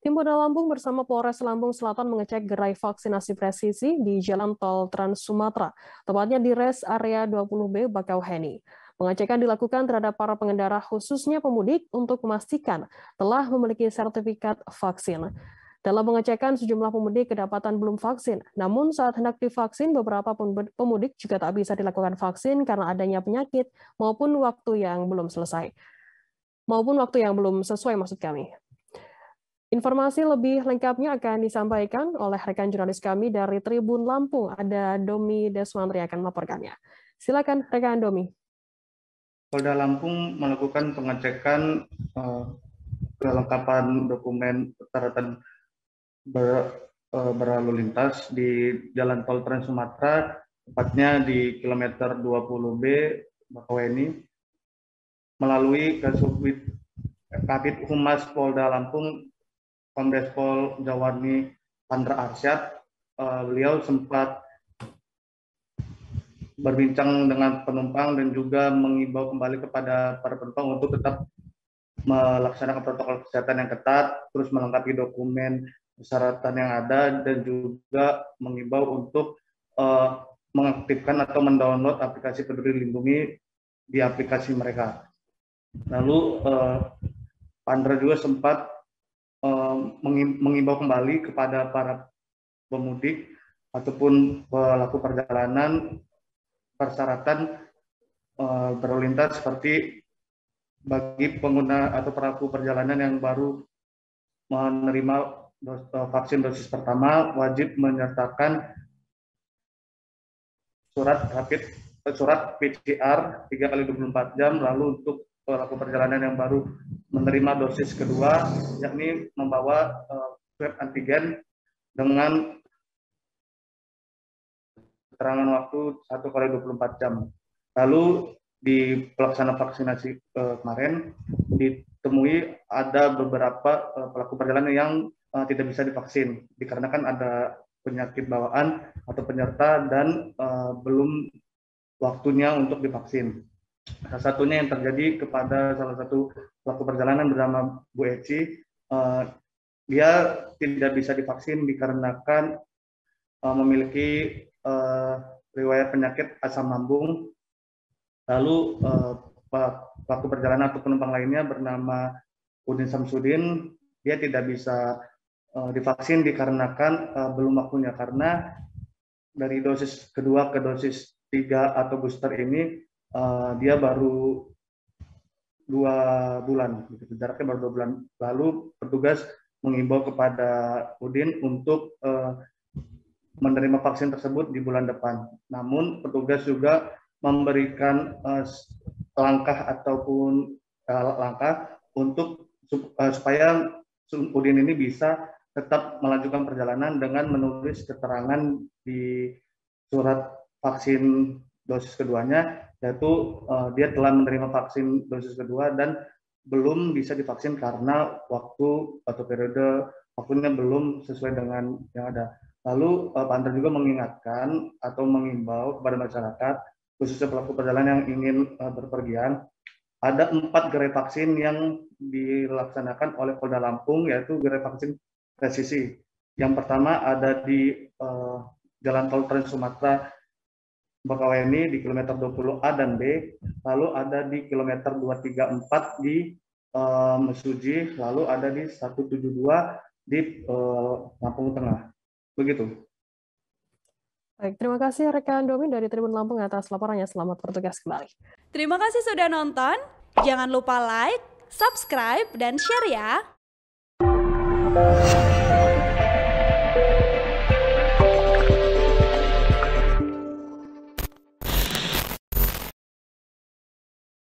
Tim Polda Lampung bersama Polres Lampung Selatan mengecek gerai vaksinasi presisi di Jalan Tol Trans Sumatera, tepatnya di res area 20B Bakauheni. Pengecekan dilakukan terhadap para pengendara khususnya pemudik untuk memastikan telah memiliki sertifikat vaksin. Dalam pengecekan, sejumlah pemudik kedapatan belum vaksin. Namun saat hendak divaksin, beberapa pemudik juga tak bisa dilakukan vaksin karena adanya penyakit maupun waktu yang belum sesuai maksud kami. Informasi lebih lengkapnya akan disampaikan oleh rekan jurnalis kami dari Tribun Lampung. Ada Domi Deswantri akan melaporkannya. Silakan rekan Domi. Polda Lampung melakukan pengecekan kelengkapan dokumen persyaratan berlalu lintas di Jalan Tol Trans Sumatera, tepatnya di kilometer 20B Bakauheni, melalui Kabid Humas Polda Lampung Kombes Pol Jawarni Pandra Arsyad. Beliau sempat berbincang dengan penumpang dan juga mengimbau kembali kepada para penumpang untuk tetap melaksanakan protokol kesehatan yang ketat, terus melengkapi dokumen persyaratan yang ada, dan juga mengimbau untuk mengaktifkan atau mendownload aplikasi Peduli Lindungi di aplikasi mereka. Lalu Pandra juga sempat mengimbau kembali kepada para pemudik ataupun pelaku perjalanan persyaratan berlalu lintas seperti bagi pengguna atau pelaku perjalanan yang baru menerima vaksin dosis pertama wajib menyertakan surat PCR 3x24 jam. Lalu untuk pelaku perjalanan yang baru menerima dosis kedua, yakni membawa swab antigen dengan keterangan waktu 1x24 jam. Lalu di pelaksana vaksinasi kemarin ditemui ada beberapa pelaku perjalanan yang tidak bisa divaksin dikarenakan ada penyakit bawaan atau penyerta dan belum waktunya untuk divaksin. Salah satunya yang terjadi kepada salah satu pelaku perjalanan bernama Bu Eci, dia tidak bisa divaksin dikarenakan memiliki riwayat penyakit asam lambung. Lalu pelaku perjalanan atau penumpang lainnya bernama Udin Samsudin, dia tidak bisa divaksin dikarenakan belum waktunya, karena dari dosis kedua ke dosis 3 atau booster ini dia baru 2 bulan, jaraknya baru 2 bulan. Lalu petugas mengimbau kepada Udin untuk menerima vaksin tersebut di bulan depan. Namun petugas juga memberikan langkah untuk supaya Udin ini bisa tetap melanjutkan perjalanan dengan menulis keterangan di surat vaksin dosis keduanya, yaitu dia telah menerima vaksin dosis kedua dan belum bisa divaksin karena waktu atau periode waktunya belum sesuai dengan yang ada. Lalu Pak Antar juga mengingatkan atau mengimbau kepada masyarakat, khususnya pelaku perjalanan yang ingin berpergian, ada 4 gerai vaksin yang dilaksanakan oleh Polda Lampung, yaitu gerai vaksin presisi. Yang pertama ada di Jalan Tol Trans Sumatera Bakauheni di kilometer 20A dan B, lalu ada di kilometer 234 di Mesuji, lalu ada di 172 di Lampung Tengah. Begitu. Baik, terima kasih rekan Domi dari Tribun Lampung atas laporannya. Selamat bertugas kembali. Terima kasih sudah nonton. Jangan lupa like, subscribe, dan share ya.